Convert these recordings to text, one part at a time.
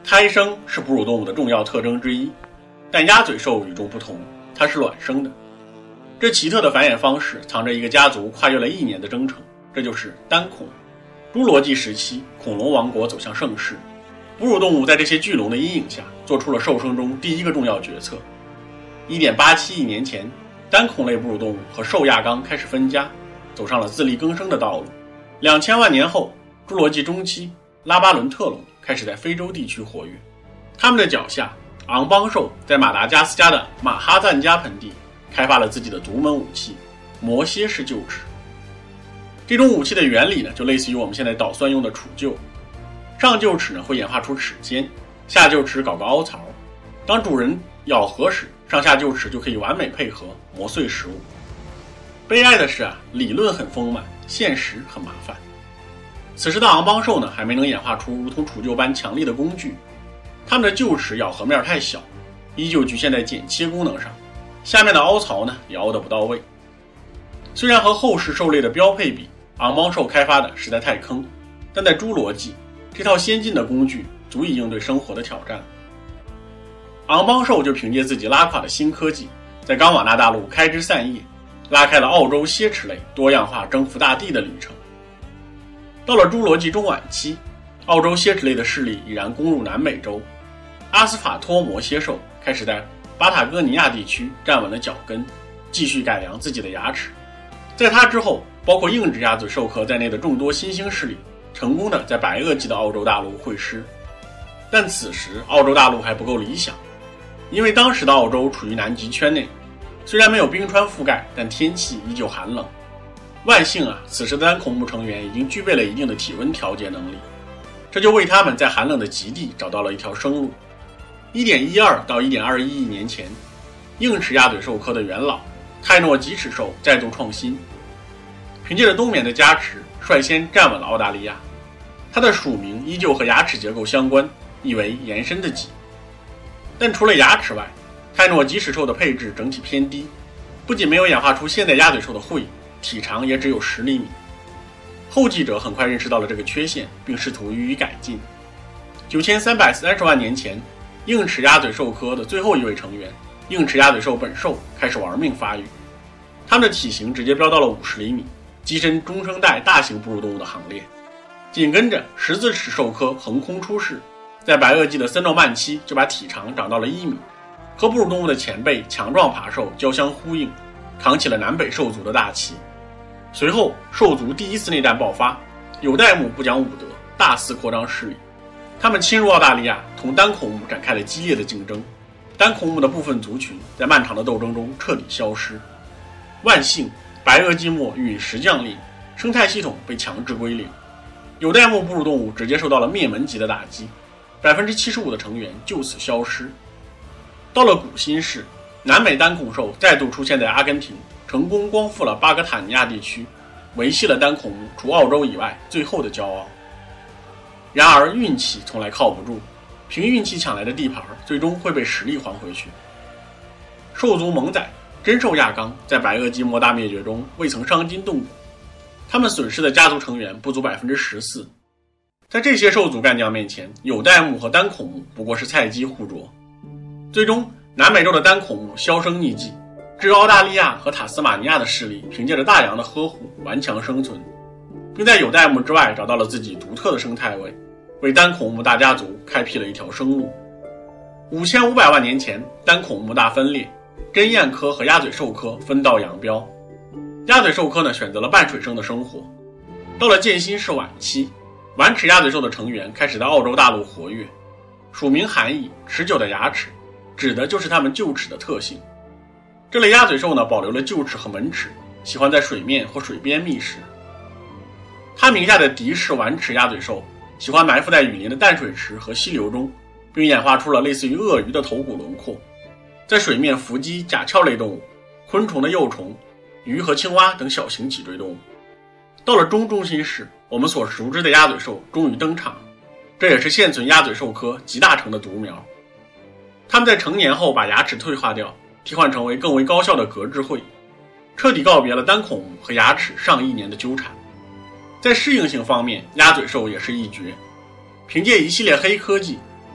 胎生是哺乳动物的重要特征之一，但鸭嘴兽与众不同，它是卵生的。这奇特的繁衍方式藏着一个家族跨越了1年的征程，这就是单孔。侏罗纪时期，恐龙王国走向盛世，哺乳动物在这些巨龙的阴影下做出了兽生中第一个重要决策。1.87亿年前，单孔类哺乳动物和兽亚纲开始分家，走上了自力更生的道路。2000万年后，侏罗纪中期，拉巴伦特龙开始在非洲地区活跃。它们的脚下，昂邦兽在马达加斯加的马哈赞加盆地开发了自己的独门武器——摩蝎式臼齿。这种武器的原理呢，就类似于我们现在捣蒜用的杵臼。上臼齿呢会演化出齿尖，下臼齿搞个凹槽。当主人咬合时，上下臼齿就可以完美配合，磨碎食物。悲哀的是理论很丰满，现实很麻烦。此时的昂邦兽呢，还没能演化出如同杵臼般强力的工具。它们的臼齿咬合面太小，依旧局限在剪切功能上，下面的凹槽呢也凹得不到位。虽然和后世兽类的标配比，昂邦兽开发的实在太坑，但在侏罗纪，这套先进的工具足以应对生活的挑战。昂邦兽就凭借自己拉垮的新科技，在冈瓦纳大陆开枝散叶，拉开了澳洲蝎齿类多样化征服大地的旅程。到了侏罗纪中晚期，澳洲蝎齿类的势力已然攻入南美洲，阿斯法托摩蝎兽开始在巴塔哥尼亚地区站稳了脚跟，继续改良自己的牙齿。在它之后，包括硬质鸭嘴兽科在内的众多新兴势力成功的在白垩纪的澳洲大陆会师。但此时澳洲大陆还不够理想，因为当时的澳洲处于南极圈内，虽然没有冰川覆盖，但天气依旧寒冷。万幸此时的单孔目成员已经具备了一定的体温调节能力，这就为他们在寒冷的极地找到了一条生路。1.12到1.21亿年前，硬齿鸭嘴兽科的元老泰诺棘齿兽再度创新，凭借着冬眠的加持，率先站稳了澳大利亚。它的属名依旧和牙齿结构相关，意为延伸的脊。但除了牙齿外，泰诺棘齿兽的配置整体偏低，不仅没有演化出现代鸭嘴兽的喙，体长也只有10厘米。后继者很快认识到了这个缺陷，并试图予以改进。9330万年前，硬齿鸭嘴兽科的最后一位成员硬齿鸭嘴兽本兽开始玩命发育，它们的体型直接飙到了50厘米，跻身中生代大型哺乳动物的行列。紧跟着十字齿兽科横空出世，在白垩纪的森诺曼期就把体长长到了1米，和哺乳动物的前辈强壮爬兽交相呼应，扛起了南北兽族的大旗。随后兽族第一次内战爆发，有代目不讲武德，大肆扩张势力，他们侵入澳大利亚，同单孔目展开了激烈的竞争。单孔目的部分族群在漫长的斗争中彻底消失。万幸，白垩纪末陨石降临，生态系统被强制归零，有代目哺乳动物直接受到了灭门级的打击，75%的成员就此消失。到了古新世，南美单孔兽再度出现在阿根廷，成功光复了巴格塔尼亚地区，维系了单孔目除澳洲以外最后的骄傲。然而运气从来靠不住，凭运气抢来的地盘最终会被实力还回去。兽族猛仔真兽亚纲在白垩纪末大灭绝中未曾伤筋动骨，他们损失的家族成员不足 14%。 在这些兽族干将面前，有代目和单孔目不过是菜鸡互啄。最终南美洲的单孔目销声匿迹，只有澳大利亚和塔斯马尼亚的势力凭借着大洋的呵护顽强生存，并在有代目之外找到了自己独特的生态位，为单孔目大家族开辟了一条生路。5500万年前，单孔目大分裂，真燕科和鸭嘴兽科分道扬镳。鸭嘴兽科呢选择了半水生的生活。到了渐新世晚期，碗齿鸭嘴兽的成员开始在澳洲大陆活跃，属名含义持久的牙齿，指的就是它们臼齿的特性。这类鸭嘴兽呢保留了臼齿和门齿，喜欢在水面或水边觅食。它名下的敌视碗齿鸭嘴兽喜欢埋伏在雨林的淡水池和溪流中，并演化出了类似于鳄鱼的头骨轮廓，在水面伏击甲壳类动物、昆虫的幼虫、鱼和青蛙等小型脊椎动物。到了中新世，我们所熟知的鸭嘴兽终于登场，这也是现存鸭嘴兽科集大成的独苗。它们在成年后把牙齿退化掉，替换成为更为高效的革质喙，彻底告别了单孔目和牙齿上亿年的纠缠。在适应性方面，鸭嘴兽也是一绝。凭借一系列黑科技，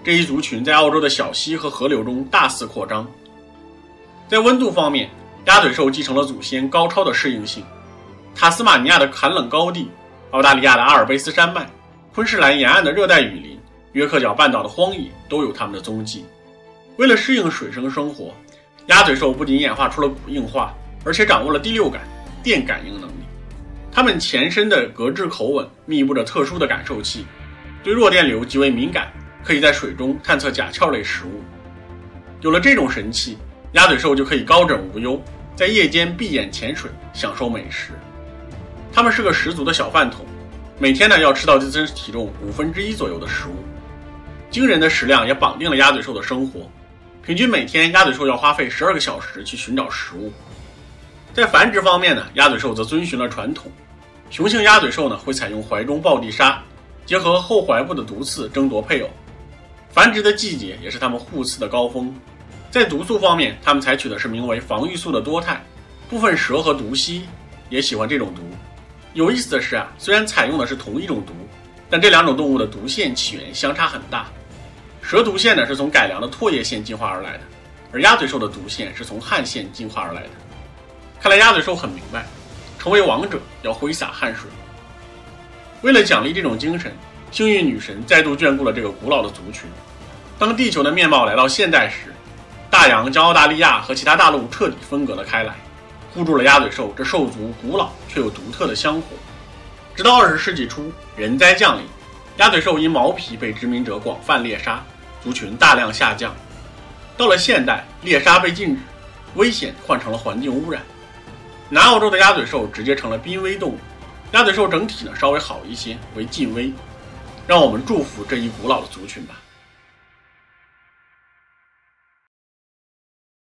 这一族群在澳洲的小溪和河流中大肆扩张。在温度方面，鸭嘴兽继承了祖先高超的适应性。塔斯马尼亚的寒冷高地，澳大利亚的阿尔卑斯山脉，昆士兰沿岸的热带雨林，约克角半岛的荒野都有它们的踪迹。为了适应水生生活，鸭嘴兽不仅演化出了骨硬化，而且掌握了第六感电感应能力。它们前身的膈质口吻密布着特殊的感受器，对弱电流极为敏感，可以在水中探测甲壳类食物。有了这种神器，鸭嘴兽就可以高枕无忧，在夜间闭眼潜水，享受美食。它们是个十足的小饭桶，每天呢要吃到自身体重1/5左右的食物。惊人的食量也绑定了鸭嘴兽的生活，平均每天鸭嘴兽要花费12个小时去寻找食物。在繁殖方面呢，鸭嘴兽则遵循了传统，雄性鸭嘴兽呢会采用怀中抱地杀，结合后怀部的毒刺争夺配偶。繁殖的季节也是它们互刺的高峰。在毒素方面，它们采取的是名为防御素的多肽，部分蛇和毒蜥也喜欢这种毒。有意思的是虽然采用的是同一种毒，但这两种动物的毒腺起源相差很大。蛇毒腺呢是从改良的唾液腺进化而来的，而鸭嘴兽的毒腺是从汗腺进化而来的。看来鸭嘴兽很明白，成为王者要挥洒汗水。为了奖励这种精神，幸运女神再度眷顾了这个古老的族群。当地球的面貌来到现代时，大洋将澳大利亚和其他大陆彻底分隔了开来，护住了鸭嘴兽这兽族古老却又独特的香火。直到20世纪初，人灾降临，鸭嘴兽因毛皮被殖民者广泛猎杀，族群大量下降。到了现代，猎杀被禁止，危险换成了环境污染。南澳洲的鸭嘴兽直接成了濒危动物，鸭嘴兽整体呢稍微好一些，为近危。让我们祝福这一古老的族群吧。